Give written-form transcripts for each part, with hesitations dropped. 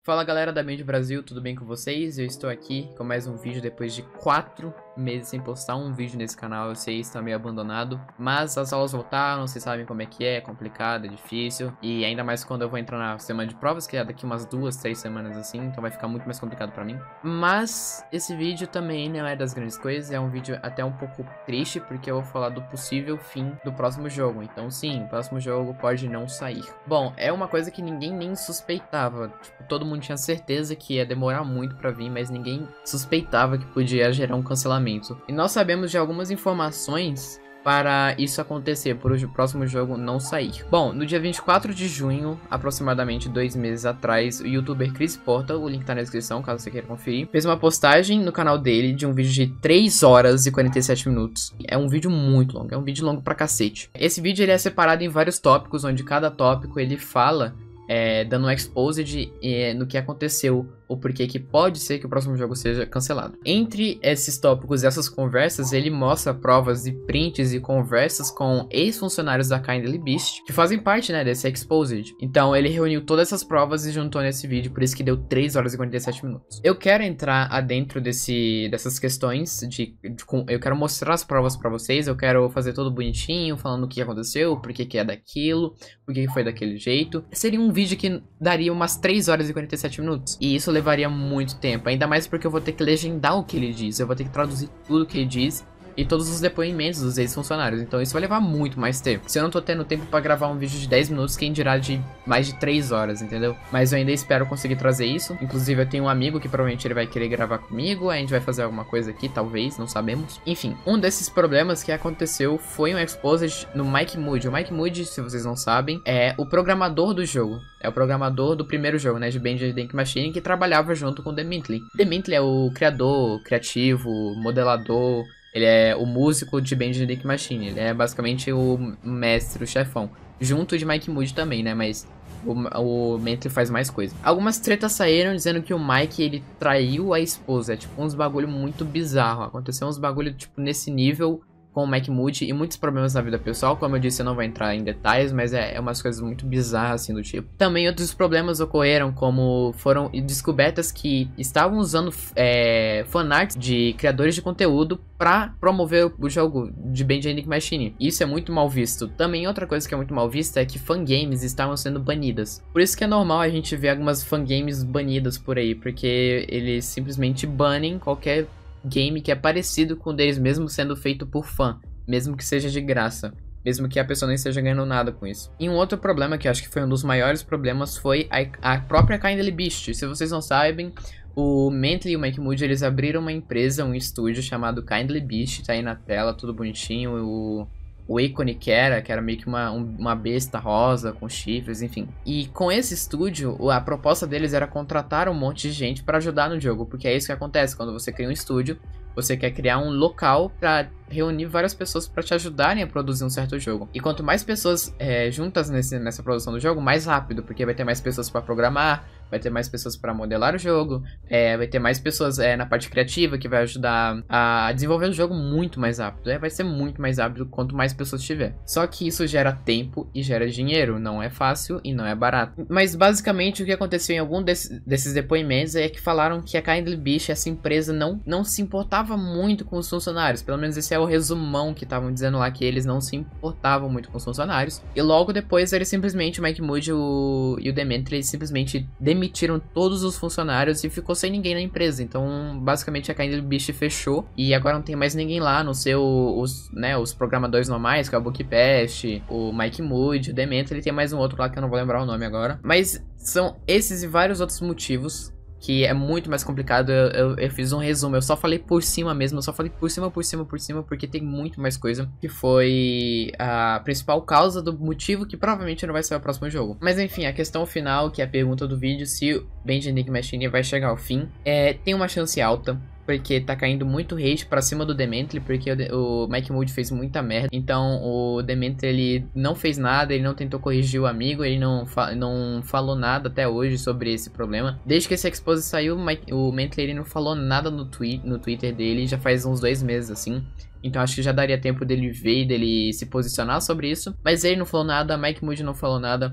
Fala galera da Mente Brasil, tudo bem com vocês? Eu estou aqui com mais um vídeo depois de 4 meses sem postar um vídeo nesse canal. Eu sei, está meio abandonado, mas as aulas voltaram, vocês sabem como é complicado, é difícil. E ainda mais quando eu vou entrar na semana de provas, que é daqui umas 2, 3 semanas assim, então vai ficar muito mais complicado pra mim. Mas esse vídeo também não é das grandes coisas, é um vídeo até um pouco triste, porque eu vou falar do possível fim do próximo jogo. Então sim, o próximo jogo pode não sair. Bom, é uma coisa que ninguém nem suspeitava, tipo, todo mundo tinha certeza que ia demorar muito pra vir, mas ninguém suspeitava que podia gerar um cancelamento. E nós sabemos de algumas informações para isso acontecer, por o próximo jogo não sair. Bom, no dia 24 de junho, aproximadamente 2 meses atrás, o youtuber Chris Porta, o link tá na descrição caso você queira conferir, fez uma postagem no canal dele de um vídeo de 3 horas e 47 minutos. É um vídeo muito longo, é um vídeo longo pra cacete. Esse vídeo ele é separado em vários tópicos, onde cada tópico ele fala dando um exposed no que aconteceu, ou porquê que pode ser que o próximo jogo seja cancelado. Entre esses tópicos e essas conversas, ele mostra provas e prints e conversas com ex-funcionários da Kindly Beast, que fazem parte, né, desse exposed. Então ele reuniu todas essas provas e juntou nesse vídeo, por isso que deu 3 horas e 47 minutos. Eu quero entrar adentro dessas questões, eu quero mostrar as provas pra vocês, eu quero fazer tudo bonitinho, falando o que aconteceu, por que é daquilo, por que foi daquele jeito. Seria um vídeo que daria umas 3 horas e 47 minutos, e isso levaria muito tempo, ainda mais porque eu vou ter que legendar o que ele diz, eu vou ter que traduzir tudo o que ele diz e todos os depoimentos dos ex-funcionários, então isso vai levar muito mais tempo. Se eu não tô tendo tempo pra gravar um vídeo de 10 minutos, quem dirá de mais de 3 horas, entendeu? Mas eu ainda espero conseguir trazer isso. Inclusive eu tenho um amigo que provavelmente ele vai querer gravar comigo, a gente vai fazer alguma coisa aqui, talvez, não sabemos. Enfim, um desses problemas que aconteceu foi um exposed no Mike Moody. O Mike Moody, se vocês não sabem, é o programador do jogo. É o programador do primeiro jogo, né, de Bendy the Ink Machine, que trabalhava junto com o Demently. Demently é o criador, criativo, modelador. Ele é o músico de Bendy the Ink Machine. Ele é basicamente o mestre, o chefão. Junto de Mike Moody também, né? Mas o Demently faz mais coisa. Algumas tretas saíram dizendo que o Mike, ele traiu a esposa. É tipo uns bagulho muito bizarro. Aconteceu uns bagulho tipo nesse nível com o Mike Moody e muitos problemas na vida pessoal. Como eu disse, eu não vou entrar em detalhes, mas é umas coisas muito bizarras assim do tipo. Também outros problemas ocorreram, como foram descobertas que estavam usando fanarts de criadores de conteúdo pra promover o jogo de Bendy the Ink Machine. Isso é muito mal visto. Também outra coisa que é muito mal vista é que fangames estavam sendo banidas. Por isso que é normal a gente ver algumas fangames banidas por aí, porque eles simplesmente banem qualquer game que é parecido com o deles, mesmo sendo feito por fã, mesmo que seja de graça, mesmo que a pessoa nem esteja ganhando nada com isso. E um outro problema, que eu acho que foi um dos maiores problemas, foi a própria Kindly Beast. Se vocês não sabem, o Demently e o Mike Moody, eles abriram uma empresa, um estúdio chamado Kindly Beast, tá aí na tela, tudo bonitinho, o ícone que era meio que uma besta rosa com chifres, enfim. E com esse estúdio, a proposta deles era contratar um monte de gente para ajudar no jogo, porque é isso que acontece quando você cria um estúdio. Você quer criar um local para reunir várias pessoas para te ajudarem a produzir um certo jogo. E quanto mais pessoas juntas nessa produção do jogo, mais rápido, porque vai ter mais pessoas para programar, vai ter mais pessoas para modelar o jogo, vai ter mais pessoas na parte criativa que vai ajudar a desenvolver o jogo muito mais rápido. Vai ser muito mais rápido quanto mais pessoas tiver. Só que isso gera tempo e gera dinheiro. Não é fácil e não é barato. Mas basicamente o que aconteceu em algum desses depoimentos é que falaram que a Kindly Beast, essa empresa, não se importava muito com os funcionários. Pelo menos esse é o resumão que estavam dizendo lá, que eles não se importavam muito com os funcionários. E logo depois eles simplesmente, o Mike Moody e o Demently, simplesmente demitiram todos os funcionários e ficou sem ninguém na empresa. Então basicamente a Kindly Beast fechou e agora não tem mais ninguém lá, a não ser os programadores normais, que é o Bookpast, o Mike Moody, o Demently, tem mais um outro lá que eu não vou lembrar o nome agora. Mas são esses e vários outros motivos que é muito mais complicado. Eu fiz um resumo, eu só falei por cima mesmo, eu só falei por cima, porque tem muito mais coisa, que foi a principal causa do motivo que provavelmente não vai ser o próximo jogo. Mas enfim, a questão final, que é a pergunta do vídeo, se o Bendy the Ink Machine vai chegar ao fim, tem uma chance alta, porque tá caindo muito hate pra cima do Demently, porque o Mike Moody fez muita merda. Então o Demently, ele não fez nada, ele não tentou corrigir o amigo, ele não falou nada até hoje sobre esse problema. Desde que esse expose saiu, o Demently, ele não falou nada no Twitter dele, já faz uns 2 meses assim. Então acho que já daria tempo dele ver e dele se posicionar sobre isso. Mas ele não falou nada, Mike Moody não falou nada.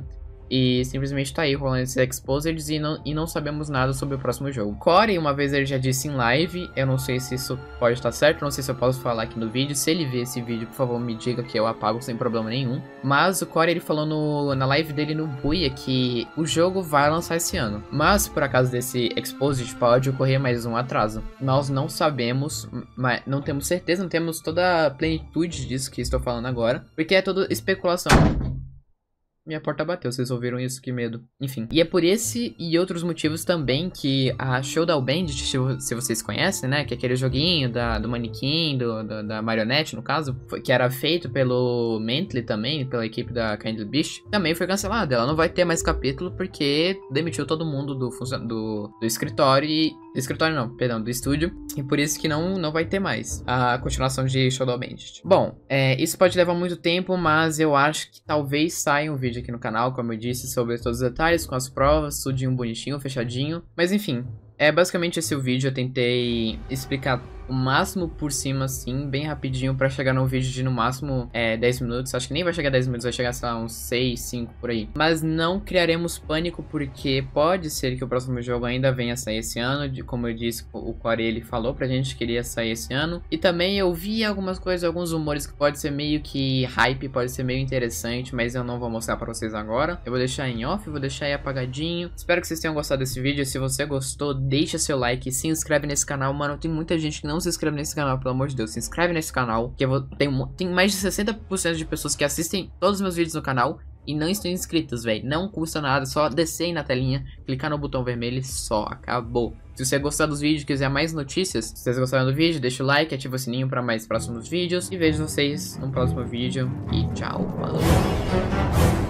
E simplesmente tá aí rolando esses exposeds e não sabemos nada sobre o próximo jogo. Corey, uma vez ele já disse em live, eu não sei se isso pode estar certo, não sei se eu posso falar aqui no vídeo. Se ele ver esse vídeo, por favor, me diga que eu apago sem problema nenhum. Mas o Corey, ele falou na live dele no Buia que o jogo vai lançar esse ano. Mas, por acaso desse exposed, pode ocorrer mais um atraso. Nós não sabemos, mas não temos certeza, não temos toda a plenitude disso que estou falando agora, porque é toda especulação. Minha porta bateu, vocês ouviram isso? Que medo. Enfim. E é por esse e outros motivos também que a Showdown Bandit, se vocês conhecem, né? Que é aquele joguinho do manequim, da marionete, no caso, que era feito pelo Mentley também, pela equipe da Kindle Beast, também foi cancelada. Ela não vai ter mais capítulo porque demitiu todo mundo do escritório e... Escritório não, perdão, do estúdio. E por isso que não vai ter mais a continuação de Showdown Bandit. Bom, isso pode levar muito tempo, mas eu acho que talvez saia um vídeo aqui no canal, como eu disse, sobre todos os detalhes, com as provas, tudinho bonitinho, fechadinho. Mas enfim, basicamente esse é o vídeo. Eu tentei explicar o máximo por cima, assim, bem rapidinho, pra chegar num vídeo de no máximo 10 minutos. Acho que nem vai chegar a 10 minutos, vai chegar, sei lá, uns 6, 5 por aí. Mas não criaremos pânico, porque pode ser que o próximo jogo ainda venha a sair esse ano. Como eu disse, o Corey, ele falou pra gente que iria sair esse ano. E também eu vi algumas coisas, alguns rumores que pode ser meio que hype, pode ser meio interessante, mas eu não vou mostrar pra vocês agora. Eu vou deixar em off, vou deixar aí apagadinho. Espero que vocês tenham gostado desse vídeo. Se você gostou, deixa seu like, se inscreve nesse canal. Mano, tem muita gente que não se inscreve nesse canal, pelo amor de Deus. Se inscreve nesse canal, que tem mais de 60% de pessoas que assistem todos os meus vídeos no canal e não estão inscritos, velho. Não custa nada, só descer aí na telinha, clicar no botão vermelho e só, acabou. Se você gostar dos vídeos e quiser mais notícias, se vocês gostaram do vídeo, deixa o like, ativa o sininho para mais próximos vídeos. E vejo vocês no próximo vídeo. E tchau, falou.